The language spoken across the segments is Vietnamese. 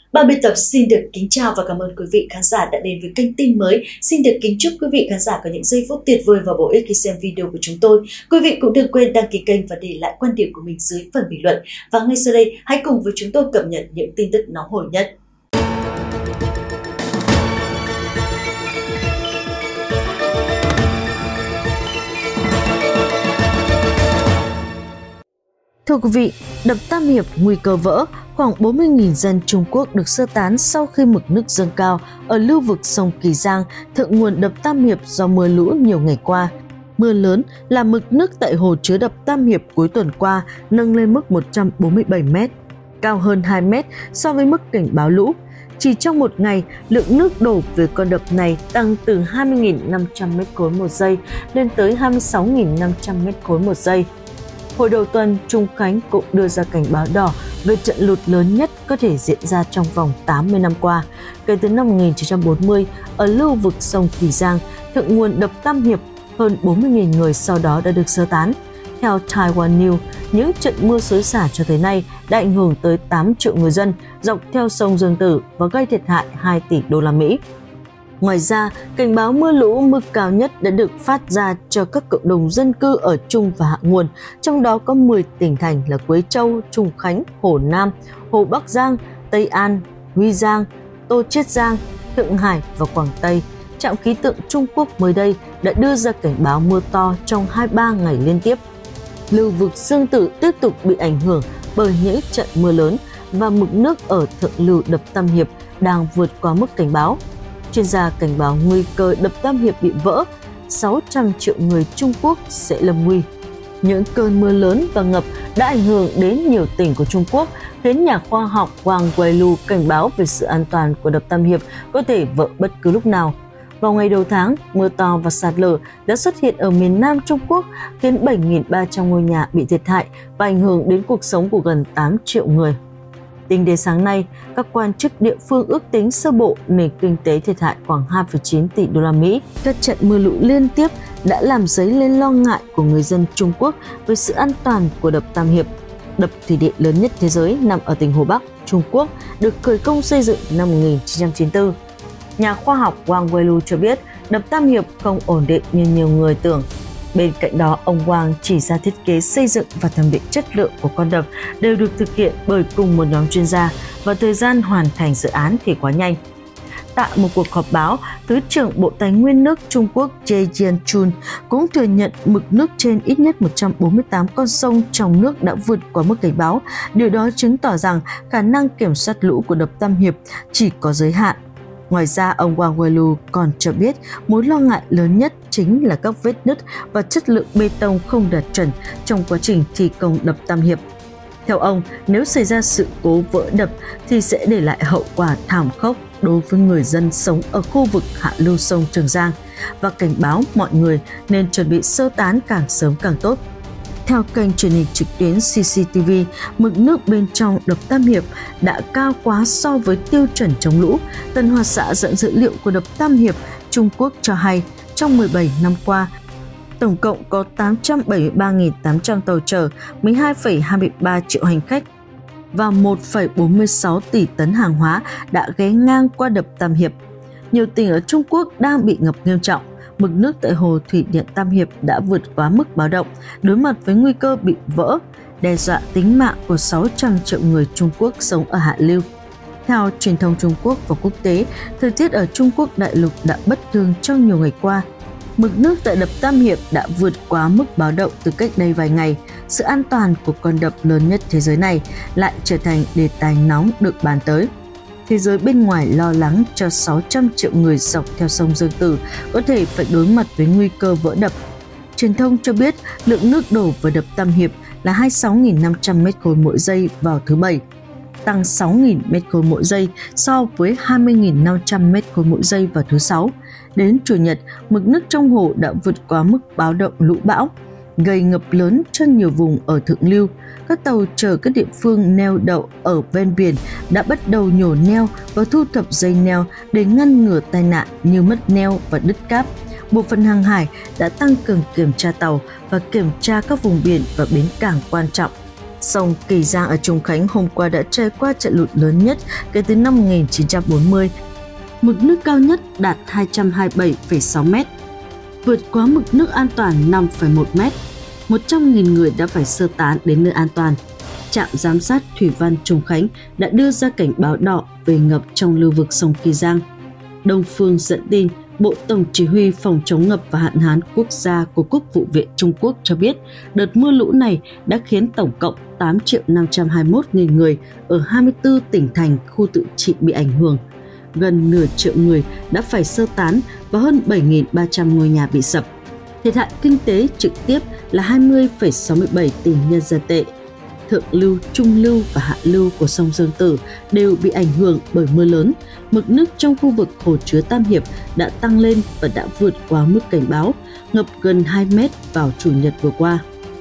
Ban biên tập xin được kính chào và cảm ơn quý vị khán giả đã đến với kênh tin mới. Xin được kính chúc quý vị khán giả có những giây phút tuyệt vời và bổ ích khi xem video của chúng tôi. Quý vị cũng đừng quên đăng ký kênh và để lại quan điểm của mình dưới phần bình luận. Và ngay sau đây, hãy cùng với chúng tôi cập nhật những tin tức nóng hổi nhất. Thưa quý vị, đập Tam Hiệp nguy cơ vỡ, khoảng 40.000 dân Trung Quốc được sơ tán sau khi mực nước dâng cao ở lưu vực sông Kỳ Giang, thượng nguồn đập Tam Hiệp do mưa lũ nhiều ngày qua. Mưa lớn làm mực nước tại hồ chứa đập Tam Hiệp cuối tuần qua nâng lên mức 147 m, cao hơn 2 m so với mức cảnh báo lũ. Chỉ trong một ngày, lượng nước đổ về con đập này tăng từ 20.500 m3 một giây lên tới 26.500 m3 một giây. Hồi đầu tuần, Trung Khánh cũng đưa ra cảnh báo đỏ về trận lụt lớn nhất có thể diễn ra trong vòng 80 năm qua. Kể từ năm 1940, ở lưu vực sông Kỳ Giang, thượng nguồn đập Tam Hiệp, hơn 40.000 người sau đó đã được sơ tán. Theo Taiwan News, những trận mưa xối xả cho tới nay đã ảnh hưởng tới 8 triệu người dân dọc theo sông Dương Tử và gây thiệt hại 2 tỷ đô la Mỹ. Ngoài ra, cảnh báo mưa lũ mức cao nhất đã được phát ra cho các cộng đồng dân cư ở trung và hạ nguồn, trong đó có 10 tỉnh thành là Quế Châu, Trùng Khánh, Hồ Nam, Hồ Bắc Giang, Tây An, Huy Giang, Tô Chiết Giang, Thượng Hải và Quảng Tây. Trạm khí tượng Trung Quốc mới đây đã đưa ra cảnh báo mưa to trong 23 ngày liên tiếp. Lưu vực Dương Tử tiếp tục bị ảnh hưởng bởi những trận mưa lớn và mực nước ở thượng lưu đập Tam Hiệp đang vượt qua mức cảnh báo. Chuyên gia cảnh báo nguy cơ đập Tam Hiệp bị vỡ, 600 triệu người Trung Quốc sẽ lâm nguy. Những cơn mưa lớn và ngập đã ảnh hưởng đến nhiều tỉnh của Trung Quốc, khiến nhà khoa học Wang Weilu cảnh báo về sự an toàn của đập Tam Hiệp có thể vỡ bất cứ lúc nào. Vào ngày đầu tháng, mưa to và sạt lở đã xuất hiện ở miền Nam Trung Quốc, khiến 7.300 ngôi nhà bị thiệt hại và ảnh hưởng đến cuộc sống của gần 8 triệu người. Tính đến sáng nay, các quan chức địa phương ước tính sơ bộ nền kinh tế thiệt hại khoảng 2,9 tỷ đô la Mỹ. Các trận mưa lũ liên tiếp đã làm dấy lên lo ngại của người dân Trung Quốc về sự an toàn của đập Tam Hiệp. Đập thủy điện lớn nhất thế giới nằm ở tỉnh Hồ Bắc, Trung Quốc, được khởi công xây dựng năm 1994. Nhà khoa học Wang Weilu cho biết đập Tam Hiệp không ổn định như nhiều người tưởng. Bên cạnh đó, ông Wang chỉ ra thiết kế xây dựng và thẩm định chất lượng của con đập đều được thực hiện bởi cùng một nhóm chuyên gia và thời gian hoàn thành dự án thì quá nhanh. Tại một cuộc họp báo, Thứ trưởng Bộ Tài nguyên nước Trung Quốc Jie Jianchun cũng thừa nhận mực nước trên ít nhất 148 con sông trong nước đã vượt qua mức cảnh báo. Điều đó chứng tỏ rằng khả năng kiểm soát lũ của đập Tam Hiệp chỉ có giới hạn. Ngoài ra, ông Wang Weilu còn cho biết mối lo ngại lớn nhất chính là các vết nứt và chất lượng bê tông không đạt chuẩn trong quá trình thi công đập Tam Hiệp. Theo ông, nếu xảy ra sự cố vỡ đập thì sẽ để lại hậu quả thảm khốc đối với người dân sống ở khu vực hạ lưu sông Trường Giang và cảnh báo mọi người nên chuẩn bị sơ tán càng sớm càng tốt. Theo kênh truyền hình trực tuyến CCTV, mực nước bên trong đập Tam Hiệp đã cao quá so với tiêu chuẩn chống lũ. Tân Hoa Xã dẫn dữ liệu của đập Tam Hiệp, Trung Quốc cho hay trong 17 năm qua, tổng cộng có 873.800 tàu chở, 12,23 triệu hành khách và 1,46 tỷ tấn hàng hóa đã ghé ngang qua đập Tam Hiệp. Nhiều tỉnh ở Trung Quốc đang bị ngập nghiêm trọng. Mực nước tại hồ thủy điện Tam Hiệp đã vượt quá mức báo động, đối mặt với nguy cơ bị vỡ, đe dọa tính mạng của 600 triệu người Trung Quốc sống ở hạ lưu. Theo truyền thông Trung Quốc và quốc tế, thời tiết ở Trung Quốc đại lục đã bất thường trong nhiều ngày qua. Mực nước tại đập Tam Hiệp đã vượt quá mức báo động từ cách đây vài ngày. Sự an toàn của con đập lớn nhất thế giới này lại trở thành đề tài nóng được bàn tới. Thế giới bên ngoài lo lắng cho 600 triệu người dọc theo sông Dương Tử có thể phải đối mặt với nguy cơ vỡ đập. Truyền thông cho biết lượng nước đổ vào đập Tam Hiệp là 26.500 m3 mỗi giây vào thứ Bảy, tăng 6.000 m3 mỗi giây so với 20.500 m3 mỗi giây vào thứ Sáu. Đến Chủ nhật, mực nước trong hồ đã vượt qua mức báo động lũ bão, gây ngập lớn cho nhiều vùng ở thượng lưu. Các tàu chở các địa phương neo đậu ở ven biển đã bắt đầu nhổ neo và thu thập dây neo để ngăn ngừa tai nạn như mất neo và đứt cáp. Bộ phận hàng hải đã tăng cường kiểm tra tàu và kiểm tra các vùng biển và bến cảng quan trọng. Sông Kỳ Giang ở Trùng Khánh hôm qua đã trải qua trận lụt lớn nhất kể từ năm 1940. Mực nước cao nhất đạt 227,6 m, vượt quá mực nước an toàn 5,1 m. 100.000 người đã phải sơ tán đến nơi an toàn. Trạm giám sát thủy văn Trùng Khánh đã đưa ra cảnh báo đỏ về ngập trong lưu vực sông Kỳ Giang. Đông Phương dẫn tin, Bộ Tổng Chỉ huy Phòng chống ngập và hạn hán quốc gia của Quốc vụ viện Trung Quốc cho biết đợt mưa lũ này đã khiến tổng cộng 8.521.000 người ở 24 tỉnh thành khu tự trị bị ảnh hưởng. Gần nửa triệu người đã phải sơ tán và hơn 7.300 ngôi nhà bị sập. Thiệt hại kinh tế trực tiếp là 20,67 tỷ nhân dân tệ. Thượng lưu, trung lưu và hạ lưu của sông Dương Tử đều bị ảnh hưởng bởi mưa lớn. Mực nước trong khu vực hồ chứa Tam Hiệp đã tăng lên và đã vượt quá mức cảnh báo, ngập gần 2 mét vào Chủ nhật vừa qua.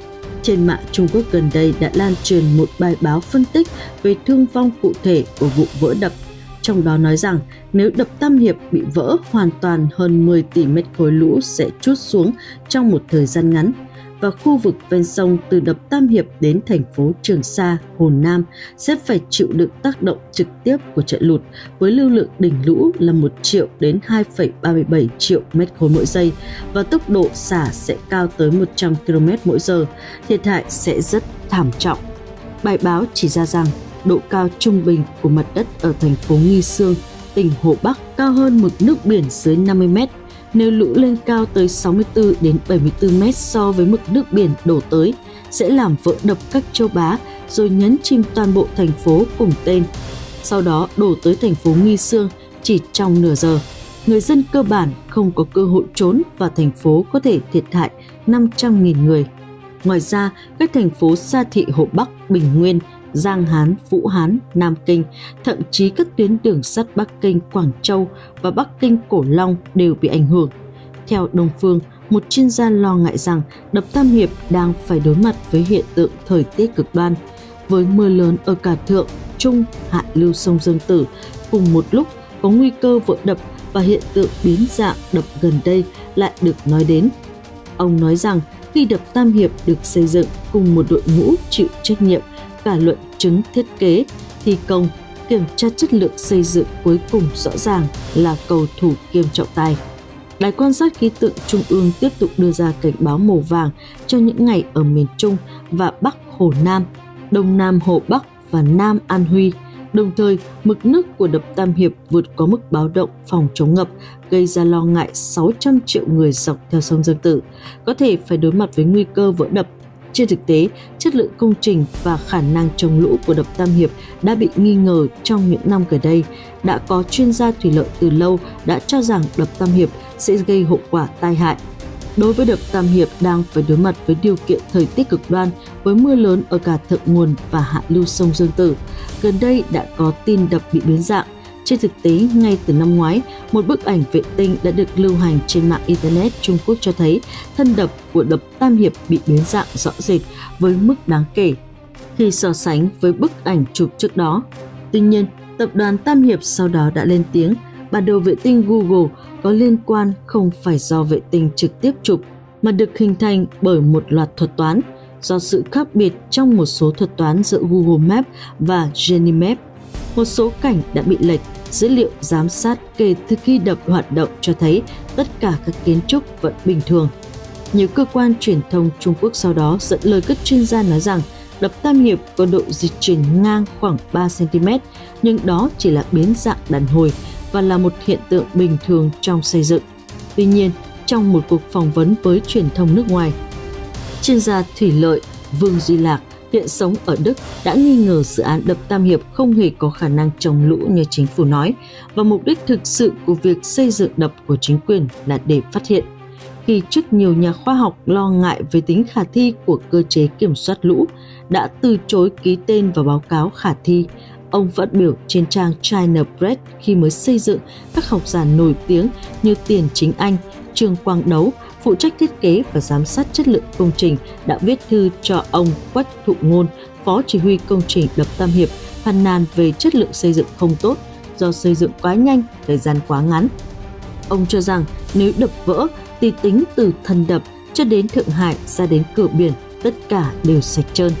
Trên mạng Trung Quốc gần đây đã lan truyền một bài báo phân tích về thương vong cụ thể của vụ vỡ đập. Trong đó nói rằng nếu đập Tam Hiệp bị vỡ hoàn toàn, hơn 10 tỷ mét khối lũ sẽ trút xuống trong một thời gian ngắn. Và khu vực ven sông từ đập Tam Hiệp đến thành phố Trường Sa, Hồ Nam sẽ phải chịu đựng tác động trực tiếp của trận lụt với lưu lượng đỉnh lũ là 1 triệu đến 2,37 triệu mét khối mỗi giây và tốc độ xả sẽ cao tới 100 km mỗi giờ. Thiệt hại sẽ rất thảm trọng. Bài báo chỉ ra rằng độ cao trung bình của mặt đất ở thành phố Nghi Sương, tỉnh Hồ Bắc cao hơn mực nước biển dưới 50 mét. Nếu lũ lên cao tới 64 đến 74 mét so với mực nước biển đổ tới, sẽ làm vỡ đập các châu Bá rồi nhấn chìm toàn bộ thành phố cùng tên. Sau đó đổ tới thành phố Nghi Sương chỉ trong nửa giờ. Người dân cơ bản không có cơ hội trốn và thành phố có thể thiệt hại 500.000 người. Ngoài ra, các thành phố Sa Thị Hồ Bắc, Bình Nguyên, Giang Hán, Vũ Hán, Nam Kinh, thậm chí các tuyến đường sắt Bắc Kinh, Quảng Châu và Bắc Kinh Cổ Long đều bị ảnh hưởng. Theo Đông Phương, một chuyên gia lo ngại rằng đập Tam Hiệp đang phải đối mặt với hiện tượng thời tiết cực đoan, với mưa lớn ở cả thượng, trung, hạ lưu sông Dương Tử cùng một lúc có nguy cơ vỡ đập và hiện tượng biến dạng đập gần đây lại được nói đến. Ông nói rằng khi đập Tam Hiệp được xây dựng cùng một đội ngũ chịu trách nhiệm cả luận chứng thiết kế, thi công, kiểm tra chất lượng xây dựng, cuối cùng rõ ràng là cầu thủ kiêm trọng tài. Đài quan sát khí tượng Trung ương tiếp tục đưa ra cảnh báo màu vàng cho những ngày ở miền Trung và Bắc Hồ Nam, Đông Nam Hồ Bắc và Nam An Huy. Đồng thời, mực nước của đập Tam Hiệp vượt quá mức báo động phòng chống ngập, gây ra lo ngại 600 triệu người dọc theo sông Dương Tử có thể phải đối mặt với nguy cơ vỡ đập. Trên thực tế, chất lượng công trình và khả năng chống lũ của đập Tam Hiệp đã bị nghi ngờ trong những năm gần đây. Đã có chuyên gia thủy lợi từ lâu đã cho rằng đập Tam Hiệp sẽ gây hậu quả tai hại. Đối với đập Tam Hiệp đang phải đối mặt với điều kiện thời tiết cực đoan với mưa lớn ở cả thượng nguồn và hạ lưu sông Dương Tử, gần đây đã có tin đập bị biến dạng. Trên thực tế, ngay từ năm ngoái, một bức ảnh vệ tinh đã được lưu hành trên mạng Internet Trung Quốc cho thấy thân đập của đập Tam Hiệp bị biến dạng rõ rệt với mức đáng kể khi so sánh với bức ảnh chụp trước đó. Tuy nhiên, tập đoàn Tam Hiệp sau đó đã lên tiếng bản đồ vệ tinh Google có liên quan không phải do vệ tinh trực tiếp chụp mà được hình thành bởi một loạt thuật toán, do sự khác biệt trong một số thuật toán giữa Google Maps và Genimaps. Một số cảnh đã bị lệch. Dữ liệu giám sát kể từ khi đập hoạt động cho thấy tất cả các kiến trúc vẫn bình thường. Nhiều cơ quan truyền thông Trung Quốc sau đó dẫn lời các chuyên gia nói rằng đập Tam Hiệp có độ dịch chuyển ngang khoảng 3 cm, nhưng đó chỉ là biến dạng đàn hồi và là một hiện tượng bình thường trong xây dựng. Tuy nhiên, trong một cuộc phỏng vấn với truyền thông nước ngoài, chuyên gia thủy lợi Vương Duy Lạc hiện sống ở Đức đã nghi ngờ dự án đập Tam Hiệp không hề có khả năng chống lũ như chính phủ nói, và mục đích thực sự của việc xây dựng đập của chính quyền là để phát hiện. Khi trước nhiều nhà khoa học lo ngại về tính khả thi của cơ chế kiểm soát lũ đã từ chối ký tên vào báo cáo khả thi, ông phát biểu trên trang China Press khi mới xây dựng, các học giả nổi tiếng như Tiền Chính Anh, Trương Quang Đấu, phụ trách thiết kế và giám sát chất lượng công trình, đã viết thư cho ông Quách Thụ Ngôn, phó chỉ huy công trình đập Tam Hiệp, phàn nàn về chất lượng xây dựng không tốt do xây dựng quá nhanh, thời gian quá ngắn. Ông cho rằng nếu đập vỡ thì tính từ thân đập cho đến Thượng Hải ra đến cửa biển, tất cả đều sạch trơn.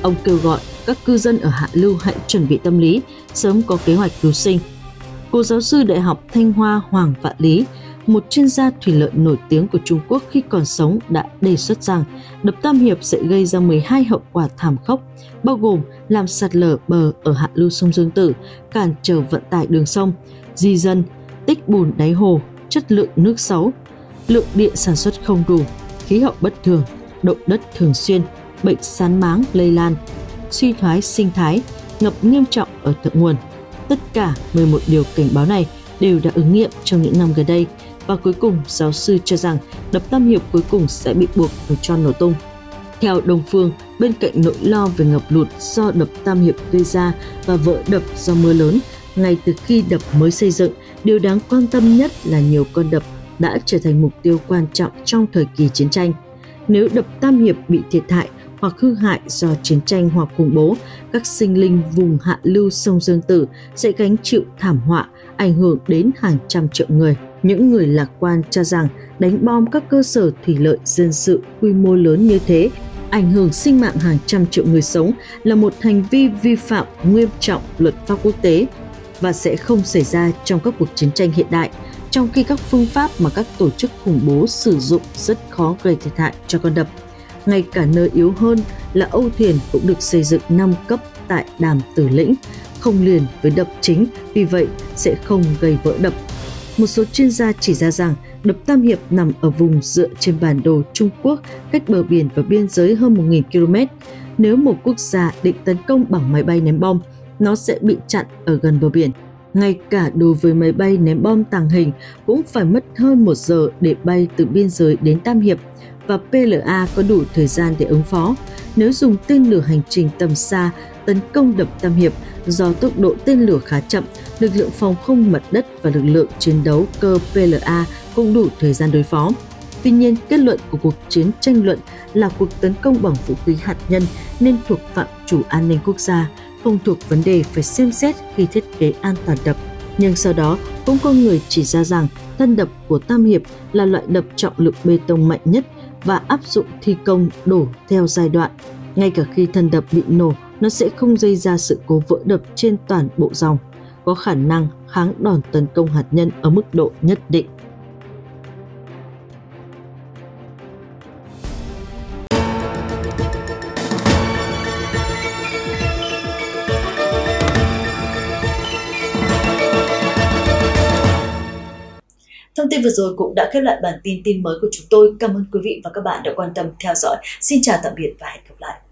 Ông kêu gọi các cư dân ở hạ lưu hãy chuẩn bị tâm lý, sớm có kế hoạch cứu sinh. Cố giáo sư Đại học Thanh Hoa Hoàng Vạn Lý, một chuyên gia thủy lợi nổi tiếng của Trung Quốc khi còn sống, đã đề xuất rằng đập Tam Hiệp sẽ gây ra 12 hậu quả thảm khốc, bao gồm làm sạt lở bờ ở hạ lưu sông Dương Tử, cản trở vận tải đường sông, di dân, tích bùn đáy hồ, chất lượng nước xấu, lượng điện sản xuất không đủ, khí hậu bất thường, động đất thường xuyên, bệnh sán máng lây lan, suy thoái sinh thái, ngập nghiêm trọng ở thượng nguồn. Tất cả 11 điều cảnh báo này đều đã ứng nghiệm trong những năm gần đây, và cuối cùng giáo sư cho rằng đập Tam Hiệp cuối cùng sẽ bị buộc phải cho nổ tung. Theo Đông Phương, bên cạnh nỗi lo về ngập lụt do đập Tam Hiệp gây ra và vỡ đập do mưa lớn, ngay từ khi đập mới xây dựng, điều đáng quan tâm nhất là nhiều con đập đã trở thành mục tiêu quan trọng trong thời kỳ chiến tranh. Nếu đập Tam Hiệp bị thiệt hại hoặc hư hại do chiến tranh hoặc khủng bố, các sinh linh vùng hạ lưu sông Dương Tử sẽ gánh chịu thảm họa, ảnh hưởng đến hàng trăm triệu người. Những người lạc quan cho rằng đánh bom các cơ sở thủy lợi dân sự quy mô lớn như thế, ảnh hưởng sinh mạng hàng trăm triệu người sống, là một hành vi vi phạm nghiêm trọng luật pháp quốc tế và sẽ không xảy ra trong các cuộc chiến tranh hiện đại, trong khi các phương pháp mà các tổ chức khủng bố sử dụng rất khó gây thiệt hại cho con đập. Ngay cả nơi yếu hơn là âu thuyền cũng được xây dựng 5 cấp tại đàm Tử Lĩnh, không liền với đập chính, vì vậy sẽ không gây vỡ đập. Một số chuyên gia chỉ ra rằng đập Tam Hiệp nằm ở vùng dựa trên bản đồ Trung Quốc, cách bờ biển và biên giới hơn 1.000 km. Nếu một quốc gia định tấn công bằng máy bay ném bom, nó sẽ bị chặn ở gần bờ biển. Ngay cả đối với máy bay ném bom tàng hình cũng phải mất hơn 1 giờ để bay từ biên giới đến Tam Hiệp, và PLA có đủ thời gian để ứng phó. Nếu dùng tên lửa hành trình tầm xa tấn công đập Tam Hiệp, do tốc độ tên lửa khá chậm, lực lượng phòng không mặt đất và lực lượng chiến đấu cơ PLA cũng đủ thời gian đối phó. Tuy nhiên, kết luận của cuộc chiến tranh luận là cuộc tấn công bằng vũ khí hạt nhân nên thuộc phạm chủ an ninh quốc gia, không thuộc vấn đề phải xem xét khi thiết kế an toàn đập. Nhưng sau đó, cũng có người chỉ ra rằng thân đập của Tam Hiệp là loại đập trọng lượng bê tông mạnh nhất và áp dụng thi công đổ theo giai đoạn. Ngay cả khi thân đập bị nổ, nó sẽ không gây ra sự cố vỡ đập trên toàn bộ dòng, có khả năng kháng đòn tấn công hạt nhân ở mức độ nhất định. Thông tin vừa rồi cũng đã khép lại bản tin mới của chúng tôi. Cảm ơn quý vị và các bạn đã quan tâm theo dõi. Xin chào tạm biệt và hẹn gặp lại.